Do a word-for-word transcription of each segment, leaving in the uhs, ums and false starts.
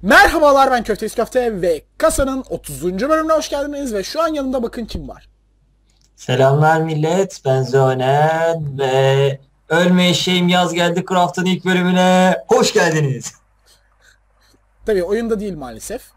Merhabalar, ben Köfteyiz Köfte ve kasanın otuzuncu bölümüne hoş geldiniz ve şu an yanımda bakın kim var. Selamlar millet, ben Zönen ve ölme eşeğim yaz geldi Craft'ın ilk bölümüne hoş geldiniz. Tabii oyunda değil maalesef.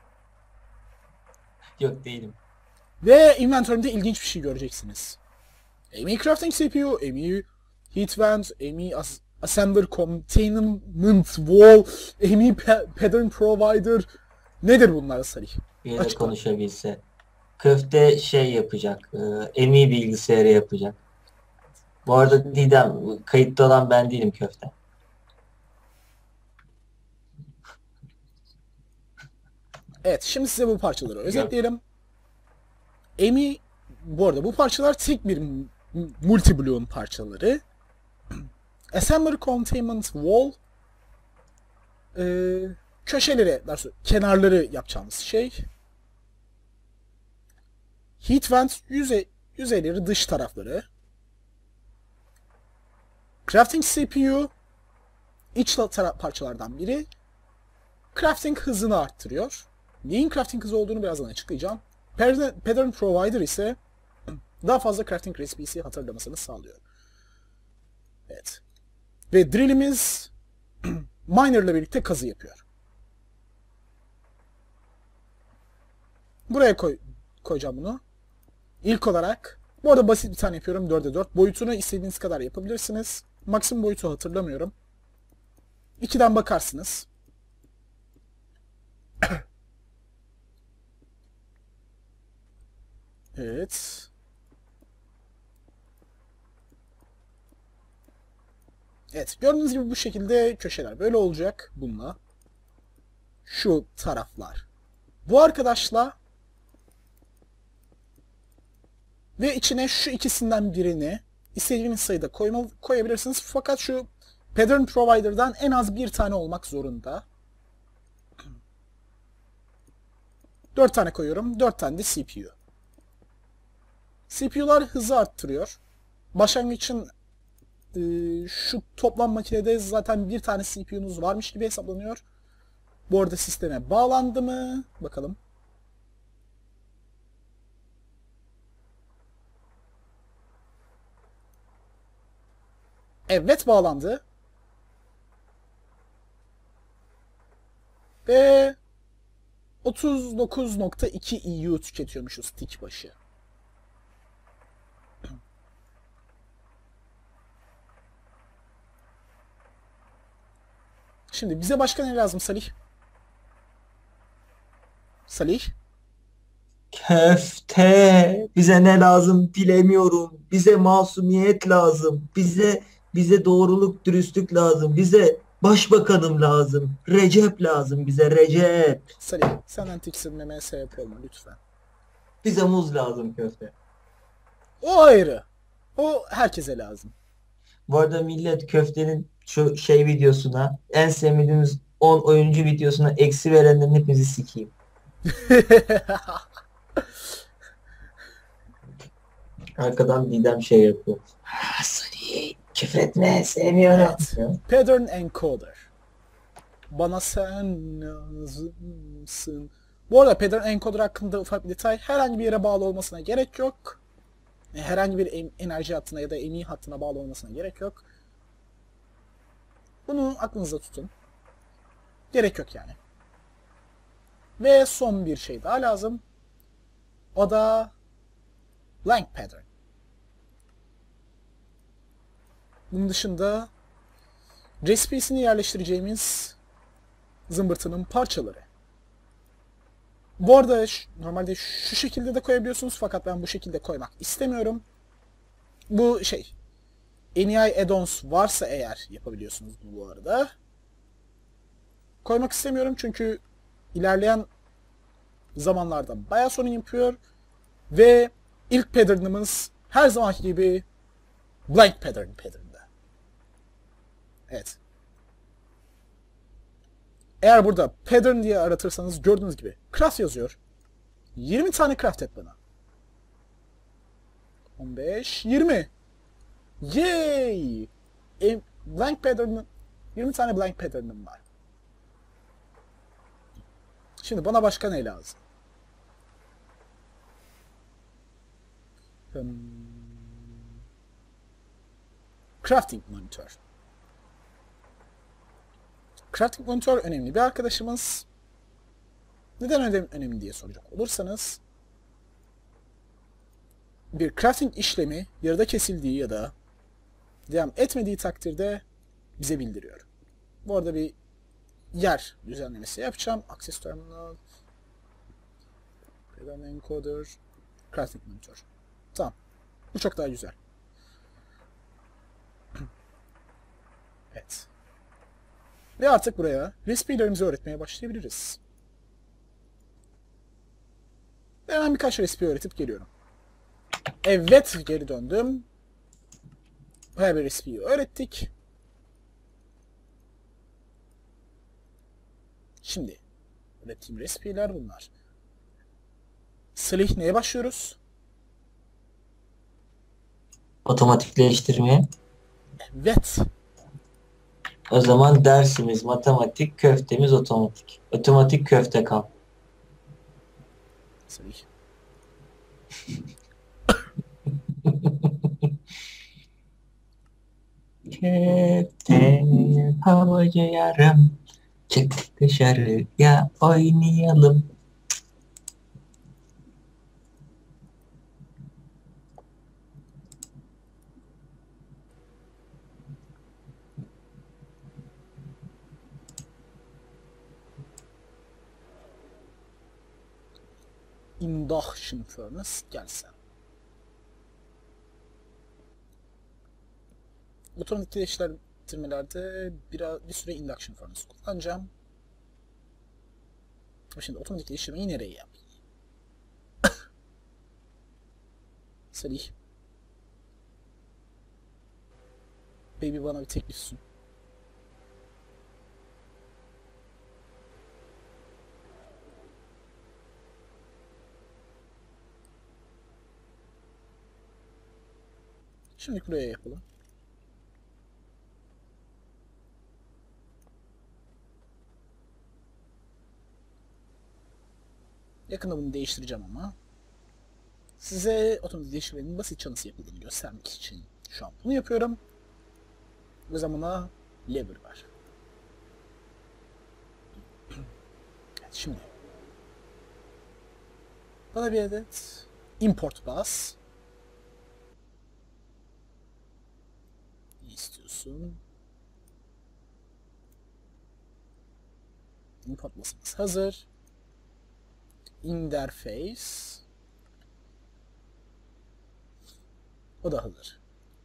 Yok değilim. Ve inventörümde ilginç bir şey göreceksiniz. A M E Crafting C P U, A M E Heat Vent, A M E As Assembler Containment Wall, A M E Pa- Pattern Provider. Nedir bunlar Salih? Bir yere Açıkla. konuşabilse. Köfte şey yapacak, e, M I bilgisayarı yapacak. Bu arada Didem, kayıtlı olan ben değilim köfte. Evet, şimdi size bu parçaları özetleyelim. A M E, bu arada bu parçalar tek bir multi-block'un parçaları. Assembler Containment Wall, e, köşeleri, kenarları yapacağımız şey. Heat Vent, yüzey, yüzeyleri, dış tarafları. Crafting C P U, iç parçalardan biri. Crafting hızını arttırıyor. Neyin crafting hızı olduğunu birazdan açıklayacağım. Pattern Provider ise daha fazla crafting resipisi hatırlamasını sağlıyor. Evet. Ve drillimiz miner ile birlikte kazı yapıyor. Buraya koy, koyacağım bunu. İlk olarak, bu arada basit bir tane yapıyorum, dörde dört. Boyutunu istediğiniz kadar yapabilirsiniz. Maksimum boyutu hatırlamıyorum. ikiden bakarsınız. Evet. Evet, gördüğünüz gibi bu şekilde köşeler böyle olacak bununla. Şu taraflar. Bu arkadaşla ve içine şu ikisinden birini istediğiniz sayıda koyma, koyabilirsiniz. Fakat şu Pattern Provider'dan en az bir tane olmak zorunda. dört tane koyuyorum. dört tane de C P U. C P U'lar hızı arttırıyor. Başlangıç için e, şu toplam makinede zaten bir tane C P U'nuz varmış gibi hesaplanıyor. Bu arada sisteme bağlandı mı? Bakalım. Evet, bağlandı. Ve otuz dokuz nokta iki E U tüketiyormuşuz tick başı. Şimdi bize başka ne lazım Salih? Salih? Köfte, bize ne lazım bilemiyorum. Bize masumiyet lazım. Bize bize doğruluk, dürüstlük lazım. Bize başbakanım lazım. Recep lazım bize Recep. Salih, senden tiksinmeme sebep olma lütfen. Bize muz lazım köfte. O ayrı. O herkese lazım. Bu arada millet köftenin şu şey videosuna en sevmediğimiz on oyuncu videosuna eksi verenlerin hepinizi sikeyim. Arkadan Didem şey yapıyor. Ah, sorry, küfür etme sevmiyorum. Evet. Pattern Encoder. Bana sen lazımsın. Bu arada Pattern Encoder hakkında ufak bir detay. Herhangi bir yere bağlı olmasına gerek yok. Herhangi bir enerji hattına ya da M E hattına bağlı olmasına gerek yok. Bunu aklınızda tutun. Gerek yok yani. Ve son bir şey daha lazım. O da blank pattern. Bunun dışında recipe'sini yerleştireceğimiz zımbırtının parçaları. Bu arada normalde şu şekilde de koyabiliyorsunuz fakat ben bu şekilde koymak istemiyorum. Bu şey N E I add-ons varsa eğer yapabiliyorsunuz bu arada. Koymak istemiyorum çünkü ilerleyen zamanlarda bayağı sorun yapıyor ve ilk pattern'ımız her zamanki gibi blank pattern pattern'da. Evet. Eğer burada pattern diye aratırsanız gördüğünüz gibi craft yazıyor. yirmi tane craft et bana. on beş, yirmi. Yay! E, blank pattern'ın yirmi tane blank pattern'ım var. Şimdi bana başka ne lazım? Hmm. Crafting monitör. Crafting monitör önemli bir arkadaşımız. Neden önemli, önemli diye soracak olursanız, bir crafting işlemi yarıda kesildiği ya da devam etmediği takdirde bize bildiriyor. Bu arada bir yer düzenlemesi yapacağım. Access Terminal, Program Encoder, Crafting Monitor. Tamam. Bu çok daha güzel. Evet. Ve artık buraya recipe'lerimizi öğretmeye başlayabiliriz. Ben hemen birkaç recipe öğretip geliyorum. Evet, geri döndüm. Her bir recipe'yi öğrettik. Şimdi öğrettiğim recipe'ler bunlar. Salih neye başlıyoruz? Otomatikleştirmeye. Evet. O zaman dersimiz matematik, köftemiz otomatik. Otomatik köfte kal. Salih. Köfte havacı yarım. Çık dışarıya oynayalım. Induction Furnace gelsen. Otomatik değiştirmelerde bir, bir süre Induction Furnace kullanacağım. Şimdi otomatik değiştirmeyi nereye yapayım? Salih. Baby bana bir teklif sun. Şimdi buraya yapalım. Yakında bunu değiştireceğim ama. Size otomatik değiştirmenin basit nasıl yapıldığını göstermek için şu an bunu yapıyorum. Ve zamana lever var. Evet, şimdi. Bana bir adet import bas. Ne istiyorsun? Import basımız hazır. Interface. O da hazır.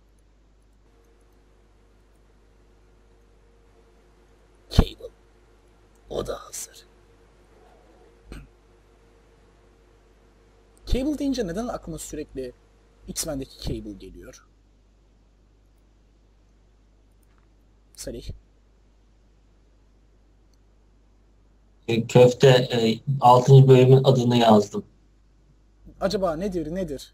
Cable. O da hazır. Cable deyince neden aklıma sürekli X-Men'deki Cable geliyor? Salih. Köfte e, altıncı bölümün adını yazdım. Acaba nedir nedir?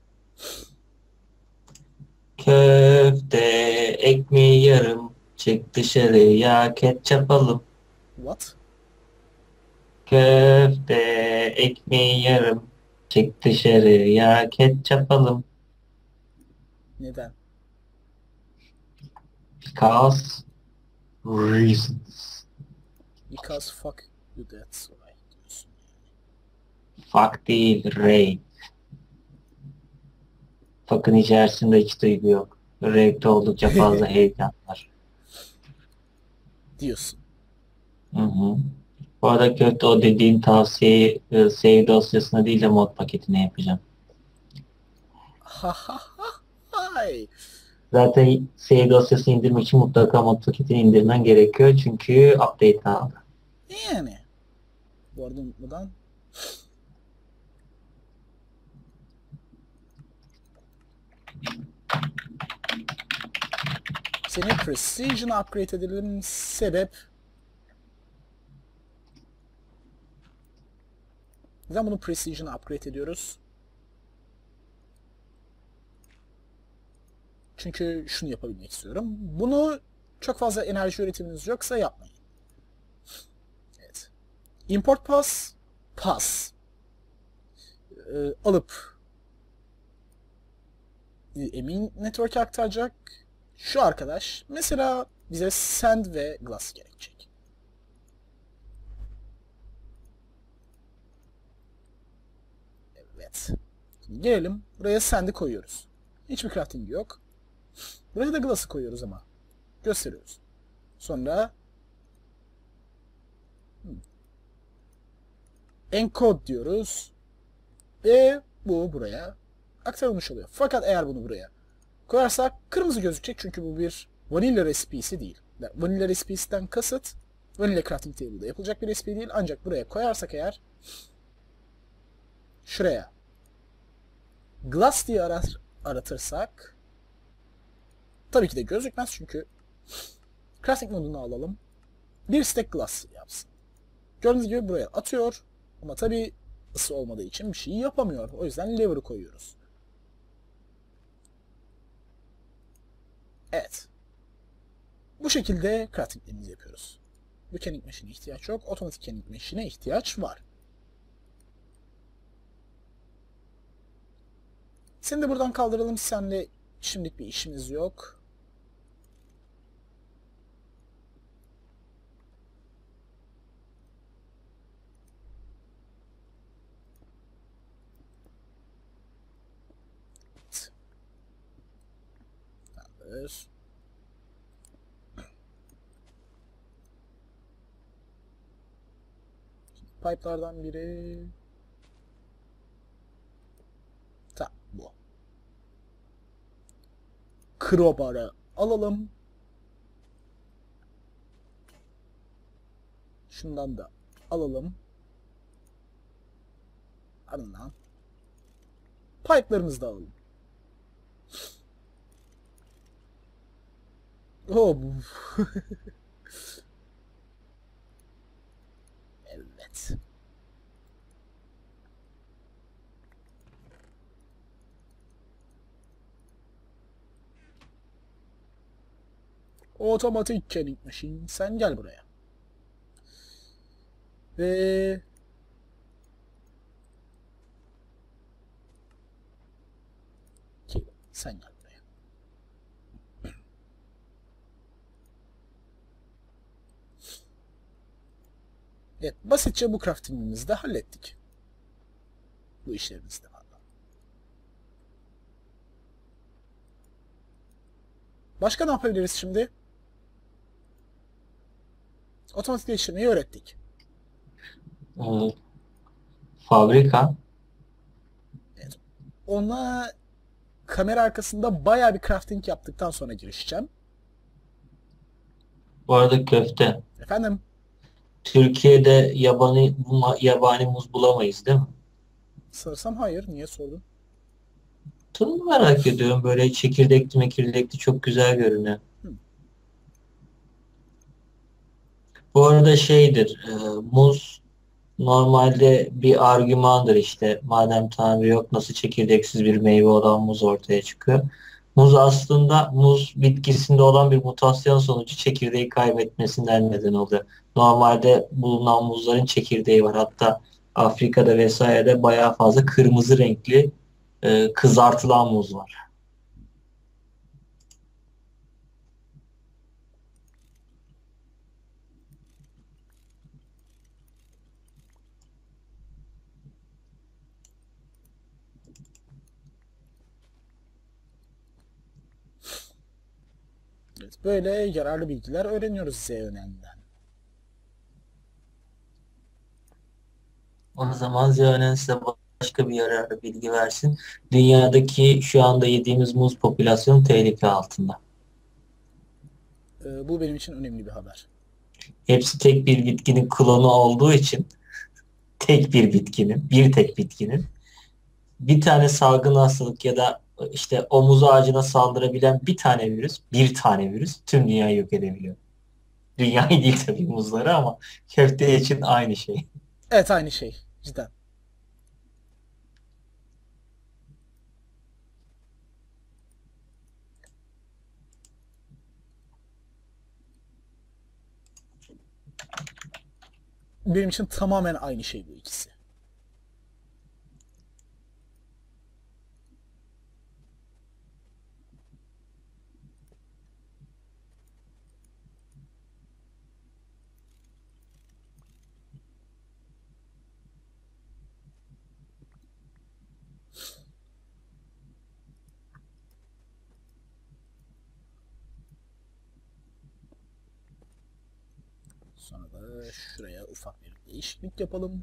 Köfte ekmeği yarım. Çık dışarıya ketçap alım. What? Köfte ekmeği yarım. Çık dışarıya ketçap alım. Neden? Because reasons. Because fuck you, that's why diyorsun. Fuck değil, rape. Fuck'ın içerisinde hiç duygu yok. Rape'de oldukça fazla heyecan var. Diyorsun. Hı hı. Bu arada köfte o dediğin tavsiyeyi e, save dosyasına değil de mod paketine yapacağım. Ha ha ha hay. Zaten save dosyasını indirmek için mutlaka mod paketini indirmen gerekiyor çünkü update aldı. Yani. Bu arada unutmadan. Seni Precision'a upgrade edelim sebep. Neden bunu Precision'a upgrade ediyoruz? Çünkü şunu yapabilmek istiyorum. Bunu çok fazla enerji üretiminiz yoksa yapmayın. Evet. Import pass Pass. Ee, alıp emin network'e aktaracak. Şu arkadaş mesela bize send ve glass gerekecek. Evet. Şimdi gelelim. Buraya send'i koyuyoruz. Hiçbir crafting yok. Buraya da glass'ı koyuyoruz ama. Gösteriyoruz. Sonra hmm, encode diyoruz. Ve bu buraya aktarılmış oluyor. Fakat eğer bunu buraya koyarsak kırmızı gözükecek çünkü bu bir vanilla resipisi değil. Vanilla resipisinden kasıt vanilla crafting table'da yapılacak bir recipe değil. Ancak buraya koyarsak eğer şuraya glass diye arar, aratırsak tabii ki de gözükmez çünkü crafting modunu alalım. Bir stack glass yapsın. Gördüğünüz gibi buraya atıyor ama tabii ısı olmadığı için bir şey yapamıyor. O yüzden lever'ı koyuyoruz. Evet. Bu şekilde craftinglerimizi yapıyoruz. Bu canning machine'e ihtiyaç yok. Otomatik canning machine'e ihtiyaç var. Seni de buradan kaldıralım. Seninle şimdilik bir işimiz yok. Tamamdır. Pipe'lardan biri... Tamam bu. Crowbar'ı alalım. Şundan da alalım. Ardından pipe'larımızı da alalım. Oh bu. Evet. Otomatik canning machine. Sen gel buraya. Ve sen gel buraya. Evet, basitçe bu crafting'imizi de hallettik. Bu işlerimizi de var. Başka ne yapabiliriz şimdi? Otomatikleştirmeyi öğrettik. Ee, fabrika. Evet. Ona kamera arkasında bayağı bir crafting yaptıktan sonra girişeceğim. Bu arada köfte. Efendim? Türkiye'de yabani yabani muz bulamayız değil mi? Sanırsam hayır. Niye sordun? Tadını merak ediyorum. Böyle çekirdekli mekirdekli çok güzel görünüyor. Hı. Bu arada şeydir, e, muz normalde bir argümandır işte. Madem Tanrı yok nasıl çekirdeksiz bir meyve olan muz ortaya çıkıyor. Muz aslında muz bitkisinde olan bir mutasyon sonucu çekirdeği kaybetmesinden neden oluyor. Normalde bulunan muzların çekirdeği var. Hatta Afrika'da vesairede bayağı fazla kırmızı renkli e, kızartılan muz var. Evet, böyle yararlı bilgiler öğreniyoruz Z önenden. O zaman Ziyanen size başka bir yararlı bilgi versin. Dünyadaki şu anda yediğimiz muz popülasyonu tehlike altında. Ee, bu benim için önemli bir haber. Hepsi tek bir bitkinin klonu olduğu için tek bir bitkinin, bir tek bitkinin bir tane salgın hastalık ya da işte omuz ağacına saldırabilen bir tane virüs, bir tane virüs tüm dünyayı yok edebiliyor. Dünyayı değil tabii muzları ama köfte için aynı şey. Evet, aynı şey. Cidden. Benim için tamamen aynı şey bu ikisi. Sonra da şuraya ufak bir değişiklik yapalım.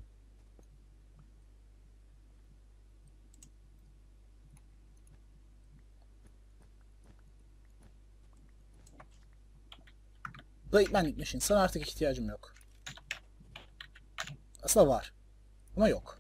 Blade Vending Machine. Sana artık ihtiyacım yok. Aslında var. Ama yok.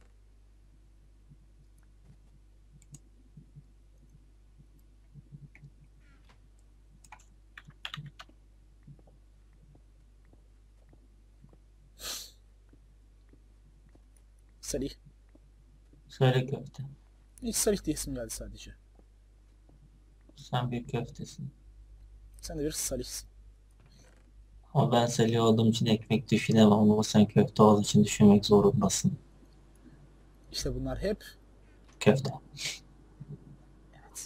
Salih. Söyle köfte. Hiç Salih diye isim geldi sadece. Sen bir köftesin. Sen de bir Salih'sin. Ama ben Salih olduğum için ekmek düşünemem ama sen köfte olduğu için düşünmek zorundasın. İşte bunlar hep Köfte. evet.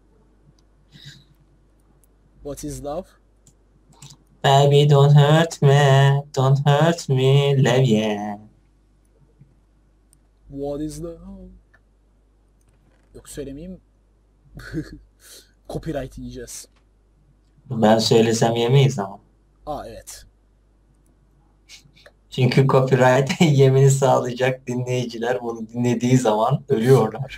What is love? Baby don't hurt me, don't hurt me, love yeah. What is love? Yok söylemeyeyim. Copyright yiyeceğiz. Ben söylesem yemeyiz ama. Aa evet. Çünkü copyright yemini sağlayacak dinleyiciler bunu dinlediği zaman ölüyorlar.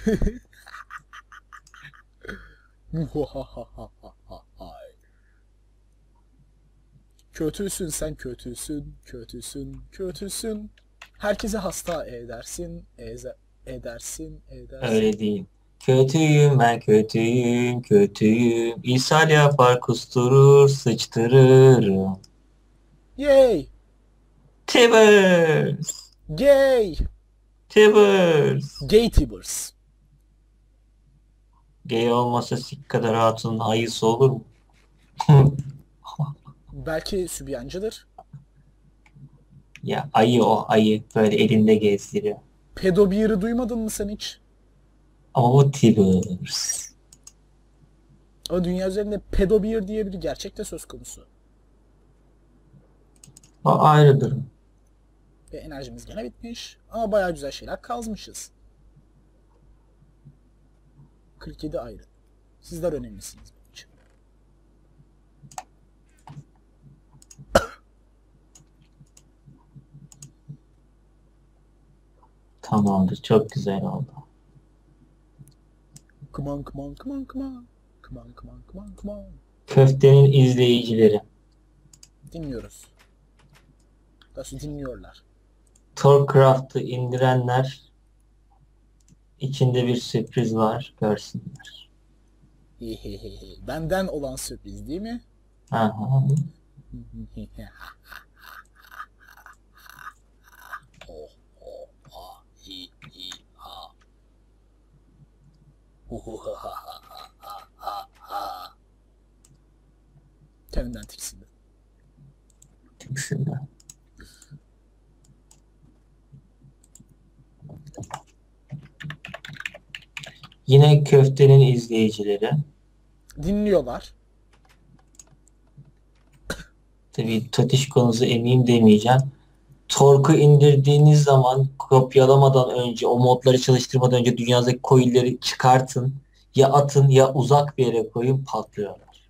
Kötüsün sen kötüsün, kötüsün, kötüsün. Herkese hasta edersin, eze, edersin, edersin. Öyle değil. Kötüyüm ben kötüyüm, kötüyüm. İshal yapar, kusturur, sıçtırırım. Yay! Tibbers! Gay! Tibbers! Gay Tibbers. Gay olmasa sik kadar hatunun ayısı olur mu? Belki sübyancıdır. Ya ayı o ayı böyle elinde gezdiriyor. Pedobir'i duymadın mı sen hiç? Ama o Tibbers. Ama dünya üzerinde pedobir diye bir gerçek de söz konusu. O ayrı durum. Ve enerjimiz gene bitmiş. Ama bayağı güzel şeyler kazmışız. kırk yedi ayrı. Sizler önemlisiniz benim için. Tamamdır. Çok güzel oldu. Come on, come on, come on, come on. Come on, come on, come on, come on. Köftenin izleyicileri. Dinliyoruz. Daha sonra dinliyorlar. Torcraft'ı indirenler içinde bir sürpriz var. Görsünler. Hehehehe. Benden olan sürpriz değil mi? Aha. Oh, oh, ah, hi, hi, ha. Uhu, ha, ha, ha, ha, ha, ha. Kendinden tiksindi. Tiksinler. Yine köftenin izleyicileri. Dinliyorlar. Tabii Tatiş konusu eminim demeyeceğim. Torku indirdiğiniz zaman kopyalamadan önce, o modları çalıştırmadan önce dünyadaki coil'leri çıkartın. Ya atın ya uzak bir yere koyun, patlıyorlar.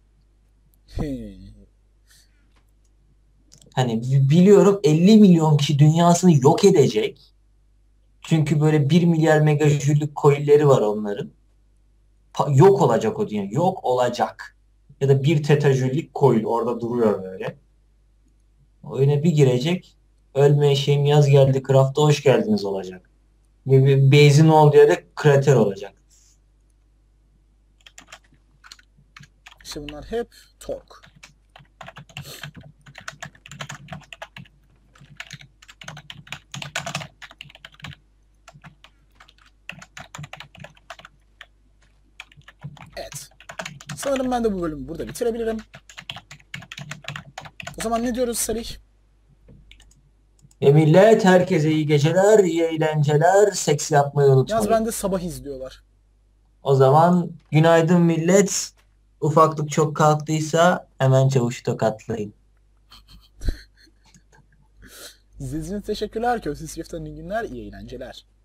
Hani bi- biliyorum elli milyon kişi dünyasını yok edecek. Çünkü böyle bir milyar megajüllük coil'leri var onların. Pa- yok olacak o dünya. Yok olacak. Ya da bir tetajüllük coil orada duruyor böyle. Oyuna bir girecek. Ölme eşeğim yaz geldi craft'a hoş geldiniz olacak. Bir, bir base'in olduğu yerde krater olacak. İşte bunlar hep tork. Evet. Sanırım ben de bu bölümü burada bitirebilirim. O zaman ne diyoruz Salih? Ve millet herkese iyi geceler, iyi eğlenceler, seks yapmayı unutmayın. Yaz bende sabah izliyorlar. O zaman günaydın millet. Ufaklık çok kalktıysa hemen çavuşu tokatlayın. İzlediğiniz için teşekkürler. Köfte Swift'ten iyi günler, iyi eğlenceler.